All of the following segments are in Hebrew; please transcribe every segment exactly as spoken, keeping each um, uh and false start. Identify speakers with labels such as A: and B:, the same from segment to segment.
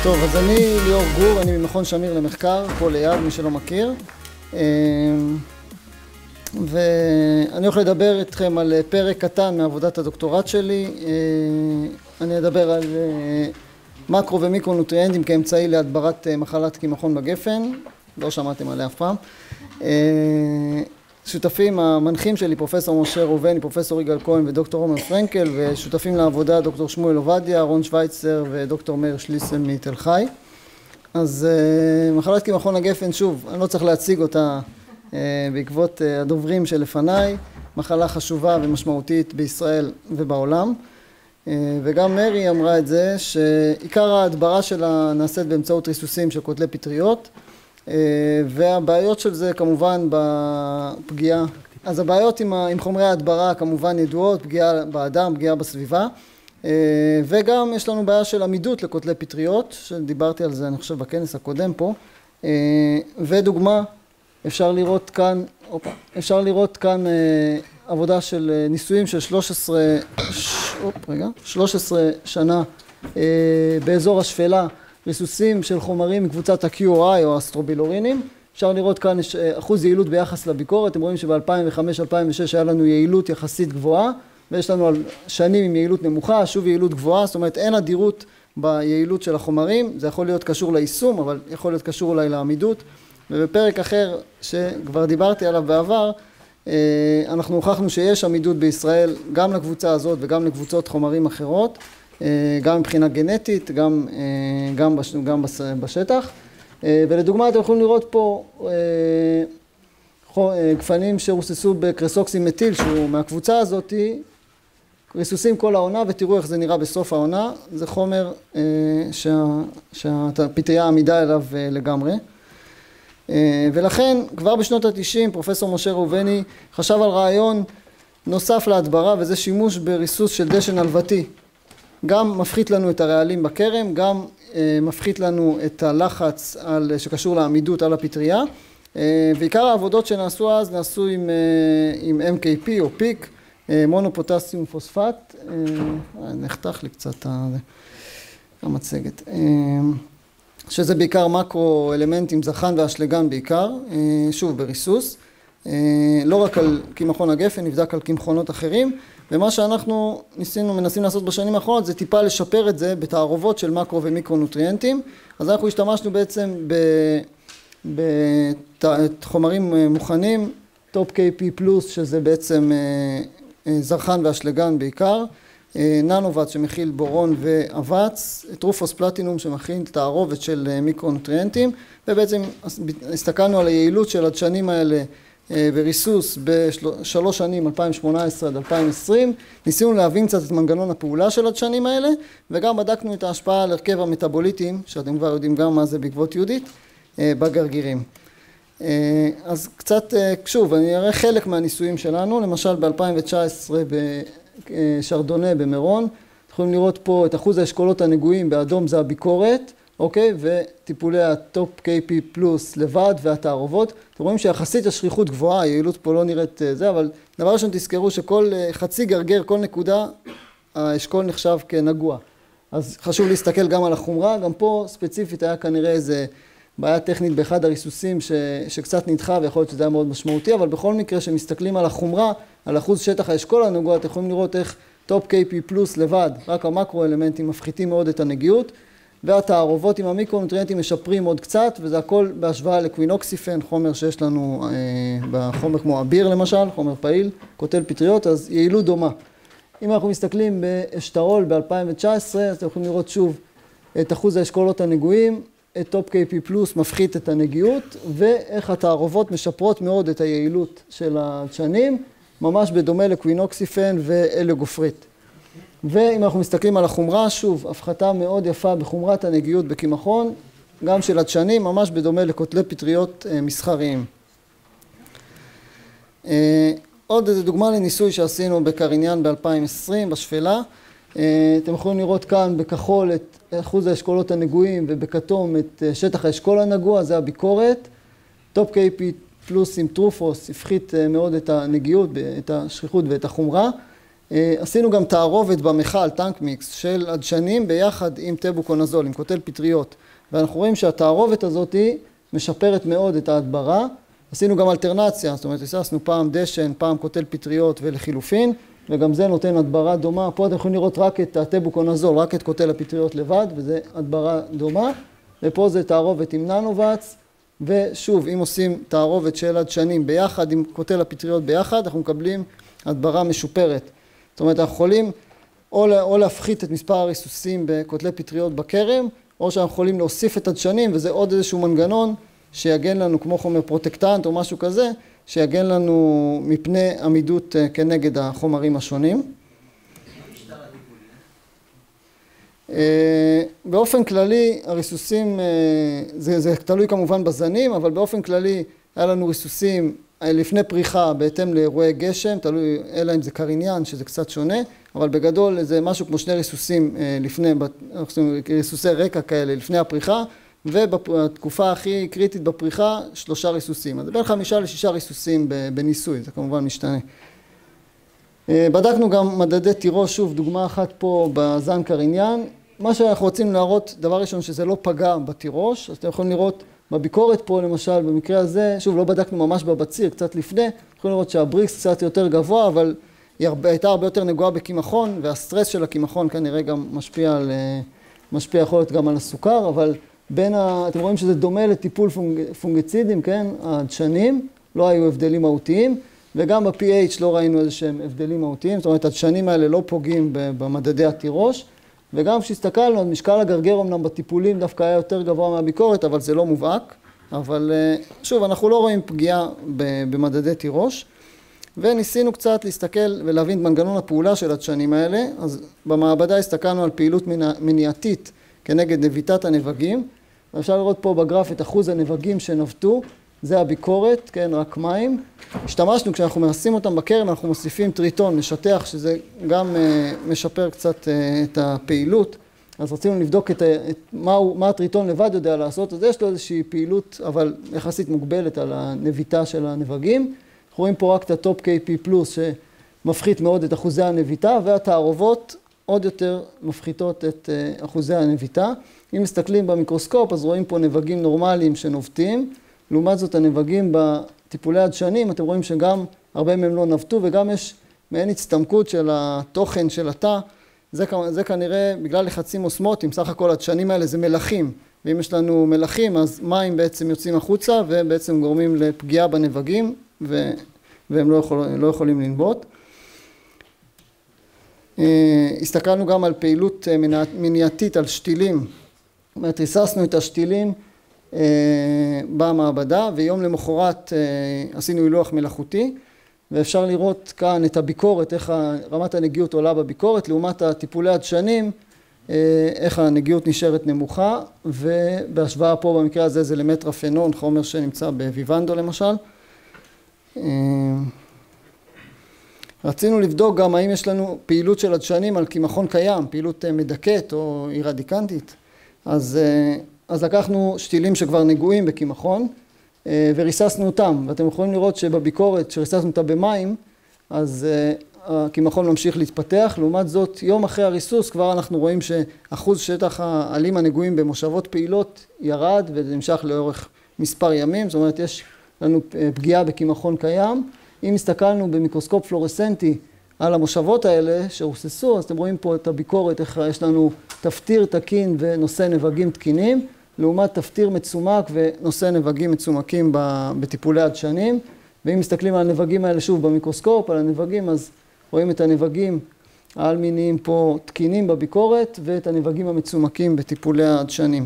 A: טוב, אז אני ליאור גור, אני ממכון שמיר למחקר, פה ליד, מי שלא מכיר. ואני הולך לדבר איתכם על פרק קטן מעבודת הדוקטורט שלי. אני אדבר על מקרו ומיקרונוטריאנטים כאמצעי להדברת מחלת קמחון בגפן. לא שמעתם עליה אף פעם. שותפים המנחים שלי, פרופסור משה ראובני, פרופסור יגאל כהן ודוקטור עומר פרנקל, ושותפים לעבודה דוקטור שמואל עובדיה, רון שוויצר ודוקטור מאיר שליסל מתל חי. אז מחלת קמחון הגפן, שוב, אני לא צריך להציג אותה בעקבות הדוברים שלפניי, מחלה חשובה ומשמעותית בישראל ובעולם. וגם מרי אמרה את זה, שעיקר ההדברה שלה נעשית באמצעות ריסוסים של קוטלי פטריות, והבעיות של זה כמובן בפגיעה, אז הבעיות עם, עם חומרי ההדברה כמובן ידועות, פגיעה באדם, פגיעה בסביבה, וגם יש לנו בעיה של עמידות לקוטלי פטריות, שדיברתי על זה אני חושב בכנס הקודם פה, ודוגמה, אפשר לראות כאן, אופה, אפשר לראות כאן עבודה של ניסויים של שלוש עשרה, אופ, רגע, שלוש עשרה שנה באזור השפלה, ריסוסים של חומרים מקבוצת ה-קיו איי או הסטרובילורינים. אפשר לראות כאן אחוז יעילות ביחס לביקורת. אתם רואים שב-אלפיים וחמש אלפיים ושש היה לנו יעילות יחסית גבוהה, ויש לנו על שנים עם יעילות נמוכה, שוב יעילות גבוהה, זאת אומרת אין אדירות ביעילות של החומרים. זה יכול להיות קשור ליישום, אבל יכול להיות קשור אולי לעמידות. ובפרק אחר שכבר דיברתי עליו בעבר, אנחנו הוכחנו שיש עמידות בישראל גם לקבוצה הזאת וגם לקבוצות חומרים אחרות, גם מבחינה גנטית, גם, גם, בש, גם בשטח. ולדוגמה אתם יכולים לראות פה גפנים שרוססו בקרסוקסים מטיל, שהוא מהקבוצה הזאת, ריסוסים כל העונה, ותראו איך זה נראה בסוף העונה. זה חומר שה, שהפטריה עמידה אליו לגמרי. ולכן כבר בשנות ה-תשעים פרופסור משה ראובני חשב על רעיון נוסף להדברה, וזה שימוש בריסוס של דשן הלוותי. גם מפחית לנו את הרעלים בכרם, גם אה, מפחית לנו את הלחץ על, שקשור לעמידות על הפטריה, אה, ועיקר העבודות שנעשו אז נעשו עם, אה, עם אם קיי פי או פיק, אה, מונופוטסיום פוספט, אה, נחתך לי קצת המצגת, אה, שזה בעיקר מקרו אלמנטים, זרחן ואשלגן בעיקר, אה, שוב בריסוס, אה, לא רק על קמחון הגפן, נבדק על קמחונות אחרים, ומה שאנחנו ניסינו, מנסים לעשות בשנים האחרונות זה טיפה לשפר את זה בתערובות של מקרו ומיקרונוטריאנטים. אז אנחנו השתמשנו בעצם בחומרים מוכנים, טופ קיי פי פלוס, שזה בעצם זרחן ואשלגן בעיקר, ננובט שמכיל בורון ואבץ, טרופוס פלטינום שמכיל תערובת של מיקרונוטריאנטים, ובעצם הסתכלנו על היעילות של הדשנים האלה בריסוס בשלוש שנים, אלפיים שמונה עשרה עד אלפיים עשרים, ניסינו להבין קצת את מנגנון הפעולה של הדשנים האלה, וגם בדקנו את ההשפעה על הרכב המטאבוליטים, שאתם כבר יודעים גם מה זה בעקבות יהודית, בגרגירים. אז קצת, שוב, אני אראה חלק מהניסויים שלנו, למשל ב-אלפיים תשע עשרה בשרדונה במירון, יכולים לראות פה את אחוז האשכולות הנגועים, באדום זה הביקורת, אוקיי, וטיפולי הטופ קיי פי פלוס לבד והתערובות. אתם רואים שיחסית השכיחות גבוהה, היעילות פה לא נראית זה, אבל דבר ראשון תזכרו שכל חצי גרגר, כל נקודה, האשכול נחשב כנגוע. אז חשוב להסתכל גם על החומרה, גם פה ספציפית היה כנראה איזה בעיה טכנית באחד הריסוסים ש, שקצת נדחה, ויכול להיות שזה היה מאוד משמעותי, אבל בכל מקרה שמסתכלים על החומרה, על אחוז שטח האשכול הנגוע, אתם יכולים לראות איך טופ קיי פי פלוס לבד, רק המקרו אלמנטים מפחיתים מאוד את הנגיעות, והתערובות עם המיקרונוטריאנטים משפרים עוד קצת, וזה הכל בהשוואה לקווינוקסיפן, חומר שיש לנו אה, בחומר כמו אביר למשל, חומר פעיל, קוטל פטריות, אז יעילות דומה. אם אנחנו מסתכלים באשתרול ב-אלפיים תשע עשרה, אז אתם יכולים לראות שוב את אחוז האשכולות הנגועים, את טופ קיי פי פלוס מפחית את הנגיעות, ואיך התערובות משפרות מאוד את היעילות של הדשנים, ממש בדומה לקווינוקסיפן ואליוגופרית. ואם אנחנו מסתכלים על החומרה, שוב, הפחתה מאוד יפה בחומרת הנגיעות בקמחון, גם של הדשנים, ממש בדומה לקוטלי פטריות מסחריים. עוד איזו דוגמה לניסוי שעשינו בקריניאן ב-אלפיים עשרים, בשפלה. אתם יכולים לראות כאן בכחול את אחוז האשכולות הנגועים, ובכתום את שטח האשכול הנגוע, זה הביקורת. טופ קיי פי פלוס עם טרופוס הפחית מאוד את הנגיעות, את השכיחות ואת החומרה. עשינו גם תערובת במכל, טנק מיקס, של עדשנים ביחד עם טבוקונזול, עם קוטל פטריות. ואנחנו רואים שהתערובת הזאת משפרת מאוד את ההדברה. עשינו גם אלטרנציה, זאת אומרת, הססנו פעם דשן, פעם קוטל פטריות ולחילופין, וגם זה נותן הדברה דומה. פה אתם יכולים לראות רק את הטבוקונזול, רק את קוטל הפטריות לבד, וזה הדברה דומה. ופה זה תערובת עם ננובץ, ושוב, אם עושים תערובת של עדשנים ביחד עם קוטל הפטריות ביחד, אנחנו מקבלים הדברה משופרת. זאת אומרת, אנחנו יכולים או, או להפחית את מספר הריסוסים בקוטלי פטריות בכרם, או שאנחנו יכולים להוסיף את עדשנים, וזה עוד איזשהו מנגנון שיגן לנו, כמו חומר פרוטקטנט או משהו כזה, שיגן לנו מפני עמידות כנגד החומרים השונים. באופן כללי, הריסוסים, זה, זה תלוי כמובן בזנים, אבל באופן כללי היה לנו ריסוסים לפני פריחה בהתאם לאירועי גשם, תלוי, אלא אם זה קריניין, שזה קצת שונה, אבל בגדול זה משהו כמו שני ריסוסים לפני, ריסוסי רקע כאלה לפני הפריחה, ובתקופה הכי קריטית בפריחה, שלושה ריסוסים. אז בין חמישה לשישה ריסוסים בניסוי, זה כמובן משתנה. בדקנו גם מדדי תירוש, שוב דוגמה אחת פה בזן קריניין. מה שאנחנו רוצים להראות, דבר ראשון שזה לא פגע בתירוש, אז אתם יכולים לראות בביקורת פה למשל, במקרה הזה, שוב לא בדקנו ממש בבציר, קצת לפני, יכולים לראות שהבריקס קצת יותר גבוה, אבל היא הרבה, הייתה הרבה יותר נגועה בקימחון, והסטרס של הקימחון כנראה גם משפיע, על, משפיע יכול להיות גם על הסוכר, אבל בין ה, אתם רואים שזה דומה לטיפול פונג, פונגיצידים, כן, הדשנים, לא היו הבדלים מהותיים, וגם ב-פי אייץ' לא ראינו איזה שהם הבדלים מהותיים, זאת אומרת, הדשנים האלה לא פוגעים במדדי התירוש, וגם כשהסתכלנו, משקל הגרגר אמנם בטיפולים דווקא היה יותר גבוה מהביקורת, אבל זה לא מובהק. אבל שוב, אנחנו לא רואים פגיעה במדדי תירוש, וניסינו קצת להסתכל ולהבין מנגנון הפעולה של הדשנים האלה. אז במעבדה הסתכלנו על פעילות מניעתית כנגד נביטת הנבגים, ואפשר לראות פה בגרף את אחוז הנבגים שנבטו, זה הביקורת, כן, רק מים. השתמשנו, כשאנחנו מנסים אותם בקרם, אנחנו מוסיפים טריטון, משטח, שזה גם uh, משפר קצת uh, את הפעילות. אז רצינו לבדוק את, את מה, מה הטריטון לבד יודע לעשות, אז יש לו איזושהי פעילות, אבל יחסית מוגבלת על הנביטה של הנבגים. אנחנו רואים פה רק את הטופ קיי פי פלוס, שמפחית מאוד את אחוזי הנביטה, והתערובות עוד יותר מפחיתות את uh, אחוזי הנביטה. אם מסתכלים במיקרוסקופ, אז רואים פה נבגים נורמליים שנובטים, לעומת זאת הנבגים בטיפולי הדשנים, אתם רואים שגם הרבה מהם לא נבטו, וגם יש מעין הצטמקות של התוכן של התא. זה, זה כנראה בגלל לחצים אוסמוטיים, סך הכל הדשנים האלה זה מלחים, ואם יש לנו מלחים אז מים בעצם יוצאים החוצה, ובעצם גורמים לפגיעה בנבגים, ו, והם לא, יכול, לא יכולים לנבוט. הסתכלנו גם על פעילות מניעתית על שתילים, זאת אומרת, ריססנו את השתילים, במעבדה, ויום למחרת עשינו הילוח מלאכותי, ואפשר לראות כאן את הביקורת, איך רמת הנגיעות עולה בביקורת, לעומת הטיפולי הדשנים, איך הנגיעות נשארת נמוכה, ובהשוואה פה במקרה הזה זה למטרפנון, חומר שנמצא בוויוונדו למשל. רצינו לבדוק גם האם יש לנו פעילות של הדשנים על קימחון קיים, פעילות מדכאת או אירדיקנטית. אז אז לקחנו שתילים שכבר נגועים בקימחון וריססנו אותם, ואתם יכולים לראות שבביקורת שריססנו אותה במים, אז הקימחון ממשיך להתפתח. לעומת זאת, יום אחרי הריסוס כבר אנחנו רואים שאחוז שטח העלים הנגועים במושבות פעילות ירד, וזה נמשך לאורך מספר ימים, זאת אומרת יש לנו פגיעה בקימחון קיים. אם הסתכלנו במיקרוסקופ פלורסנטי על המושבות האלה שרוססו, אז אתם רואים פה את הביקורת, איך יש לנו תפטיר תקין ונושא נבגים תקינים, לעומת תפטיר מצומק ונושא נבגים מצומקים בטיפולי הדשנים. ואם מסתכלים על הנבגים האלה שוב במיקרוסקופ, על הנבגים, אז רואים את הנבגים העל-מיניים פה תקינים בביקורת, ואת הנבגים המצומקים בטיפולי הדשנים.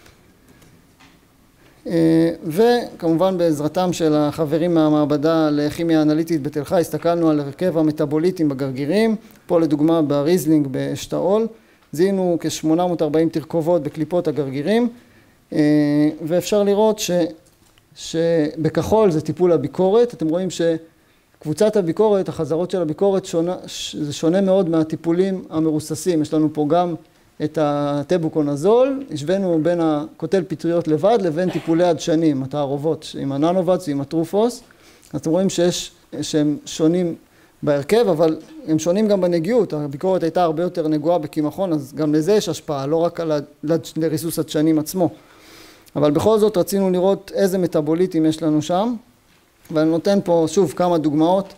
A: וכמובן בעזרתם של החברים מהמעבדה לכימיה אנליטית בתל חי, הסתכלנו על הרכב המטאבוליטים בגרגירים, פה לדוגמה בריזלינג באשתאול, זיהינו כ-שמונה מאות וארבעים תרכובות בקליפות הגרגירים, ואפשר לראות ש, שבכחול זה טיפול הביקורת. אתם רואים שקבוצת הביקורת, החזרות של הביקורת, שונה, זה שונה מאוד מהטיפולים המרוססים. יש לנו פה גם את הטבוקונזול, השווינו בין הקוטל פטריות לבד לבין טיפולי הדשנים, התערובות עם הננובץ ועם הטרופוס. אז אתם רואים שיש, שהם שונים בהרכב, אבל הם שונים גם בנגיעות. הביקורת הייתה הרבה יותר נגועה בקמחון, אז גם לזה יש השפעה, לא רק על לריסוס הדשנים עצמו. אבל בכל זאת רצינו לראות איזה מטאבוליטים יש לנו שם, ואני נותן פה שוב כמה דוגמאות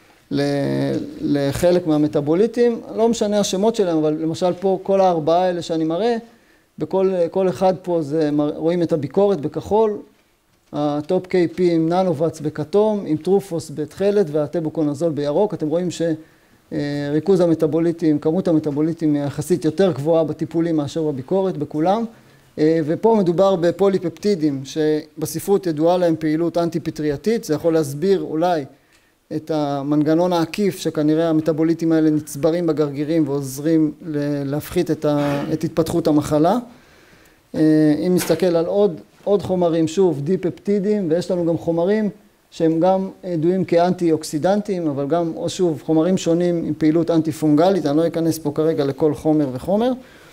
A: לחלק מהמטאבוליטים, לא משנה השמות שלהם, אבל למשל פה כל הארבעה האלה שאני מראה, בכל כל אחד פה זה, רואים את הביקורת בכחול, הטופ קיי פי עם ננובץ בכתום, עם טרופוס בתכלת והטבוקונזול בירוק. אתם רואים שריכוז המטאבוליטים, כמות המטאבוליטים יחסית יותר גבוהה בטיפולים מאשר בביקורת בכולם. ופה מדובר בפוליפפטידים שבספרות ידועה להם פעילות אנטי-פטרייתית. זה יכול להסביר אולי את המנגנון העקיף שכנראה המטאבוליטים האלה נצברים בגרגירים ועוזרים להפחית את, ה, את התפתחות המחלה. אם נסתכל על עוד, עוד חומרים, שוב, דיפפטידים, ויש לנו גם חומרים שהם גם ידועים כאנטי-אוקסידנטים, אבל גם, או שוב, חומרים שונים עם פעילות אנטי-פונגלית. אני לא אכנס פה כרגע לכל חומר וחומר.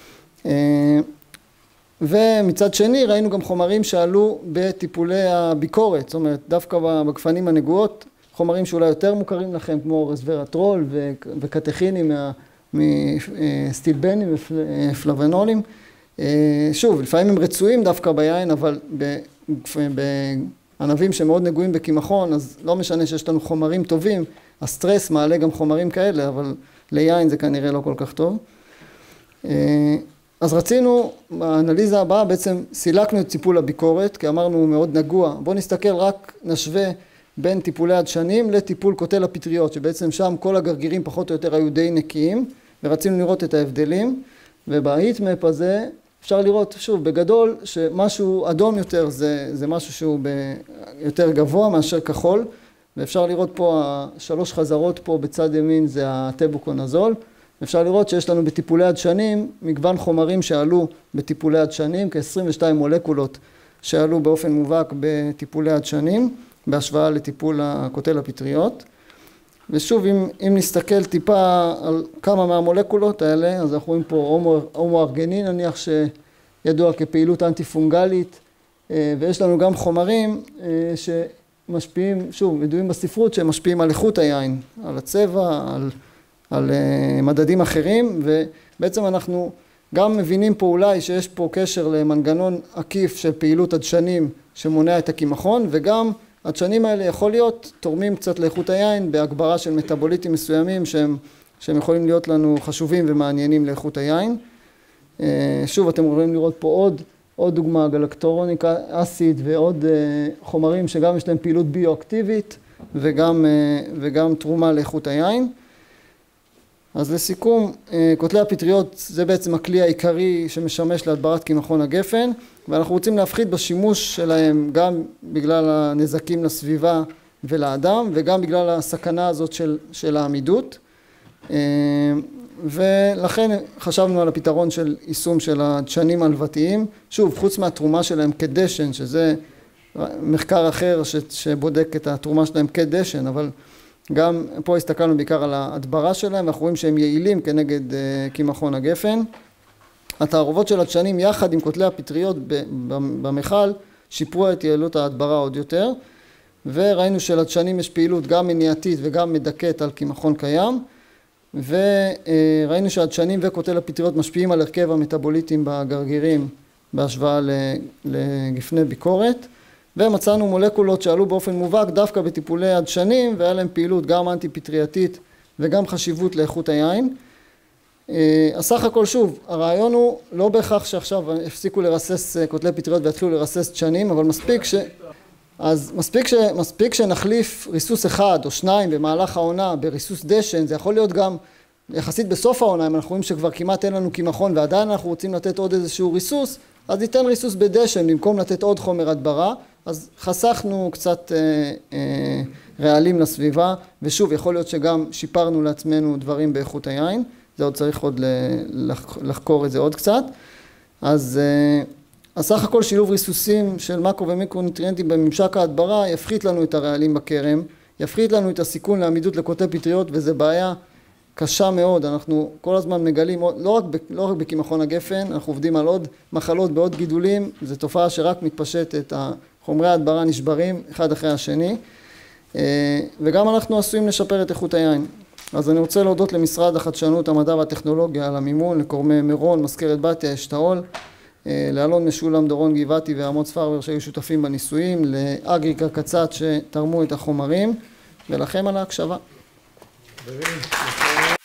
A: ומצד שני ראינו גם חומרים שעלו בטיפולי הביקורת, זאת אומרת, דווקא בגפנים הנגועות, חומרים שאולי יותר מוכרים לכם, כמו רסוורטרול וקטכינים מסטילבנים ופלבנולים. שוב, לפעמים הם רצויים דווקא ביין, אבל בענבים שמאוד נגועים בקמחון, אז לא משנה שיש לנו חומרים טובים, הסטרס מעלה גם חומרים כאלה, אבל ליין זה כנראה לא כל כך טוב. אז רצינו, באנליזה הבאה בעצם סילקנו את טיפול הביקורת, כי אמרנו הוא מאוד נגוע. בואו נסתכל, רק נשווה בין טיפולי הדשנים לטיפול קוטל הפטריות, שבעצם שם כל הגרגירים פחות או יותר היו די נקיים, ורצינו לראות את ההבדלים. ובהיטמפ הזה אפשר לראות, שוב, בגדול, שמשהו אדום יותר זה, זה משהו שהוא ב- יותר גבוה מאשר כחול, ואפשר לראות פה, השלוש חזרות פה בצד ימין זה הטבוקונזול, אפשר לראות שיש לנו בטיפולי הדשנים מגוון חומרים שעלו בטיפולי הדשנים, כ-עשרים ושתיים מולקולות שעלו באופן מובהק בטיפולי הדשנים, בהשוואה לטיפול הקוטל הפטריות. ושוב, אם, אם נסתכל טיפה על כמה מהמולקולות האלה, אז אנחנו רואים פה הומו, הומו-ארגנין, נניח שידוע כפעילות אנטי-פונגלית, ויש לנו גם חומרים שמשפיעים, שוב, ידועים בספרות, שהם משפיעים על איכות היין, על הצבע, על, על מדדים אחרים, ובעצם אנחנו גם מבינים פה אולי שיש פה קשר למנגנון עקיף של פעילות הדשנים שמונע את הקמחון, וגם הדשנים האלה יכול להיות תורמים קצת לאיכות היין בהגברה של מטאבוליטים מסוימים שהם, שהם יכולים להיות לנו חשובים ומעניינים לאיכות היין. שוב, אתם יכולים לראות פה עוד, עוד דוגמה, גלקטורוניק אסיד ועוד חומרים שגם יש להם פעילות ביו-אקטיבית וגם, וגם תרומה לאיכות היין. אז לסיכום, קוטלי הפטריות זה בעצם הכלי העיקרי שמשמש להדברת קמחון הגפן, ואנחנו רוצים להפחית בשימוש שלהם גם בגלל הנזקים לסביבה ולאדם, וגם בגלל הסכנה הזאת של, של העמידות. ולכן חשבנו על הפתרון של יישום של הדשנים הלבטיים. שוב, חוץ מהתרומה שלהם כדשן, שזה מחקר אחר שבודק את התרומה שלהם כדשן, אבל גם פה הסתכלנו בעיקר על ההדברה שלהם, ואנחנו רואים שהם יעילים כנגד קמחון הגפן. התערובות של הדשנים יחד עם קוטלי הפטריות במכל שיפרו את יעילות ההדברה עוד יותר, וראינו שלדשנים יש פעילות גם מניעתית וגם מדכאת על קמחון קיים, וראינו שהדשנים וקוטל הפטריות משפיעים על הרכב המטאבוליטים בגרגירים בהשוואה לגפני ביקורת, ומצאנו מולקולות שעלו באופן מובהק דווקא בטיפולי הדשנים, והיה להם פעילות גם אנטי-פטרייתית וגם חשיבות לאיכות היין. הסך הכל, שוב, הרעיון הוא לא בהכרח שעכשיו הפסיקו לרסס קוטלי פטריות והתחילו לרסס דשנים, אבל מספיק ש... אז מספיק, ש... מספיק שנחליף ריסוס אחד או שניים במהלך העונה בריסוס דשן, זה יכול להיות גם יחסית בסוף העונה, אם אנחנו רואים שכבר כמעט אין לנו קמחון ועדיין אנחנו רוצים לתת עוד איזשהו ריסוס, אז ניתן ריסוס בדשן במקום לתת עוד חומר הדברה, אז חסכנו קצת אה, אה, רעלים לסביבה, ושוב, יכול להיות שגם שיפרנו לעצמנו דברים באיכות היין, זה עוד צריך עוד לחקור את זה עוד קצת. אז הסך הכל שילוב ריסוסים של מקרו ומיקרונוטריאנטים בממשק ההדברה יפחית לנו את הרעלים בכרם, יפחית לנו את הסיכון לעמידות לקוטלי פטריות, וזה בעיה קשה מאוד. אנחנו כל הזמן מגלים, לא רק, לא רק בקמחון הגפן, אנחנו עובדים על עוד מחלות בעוד גידולים, זו תופעה שרק מתפשטת, חומרי ההדברה נשברים אחד אחרי השני, וגם אנחנו עשויים לשפר את איכות היין. אז אני רוצה להודות למשרד החדשנות, המדע והטכנולוגיה על המימון, לקורמי מירון, מזכרת בתיה, אשתאול, לאלון משולם, דורון גבעתי ועמוץ פרבר שהיו שותפים בניסויים, לאגריקה קצת שתרמו את החומרים, ולכם על ההקשבה.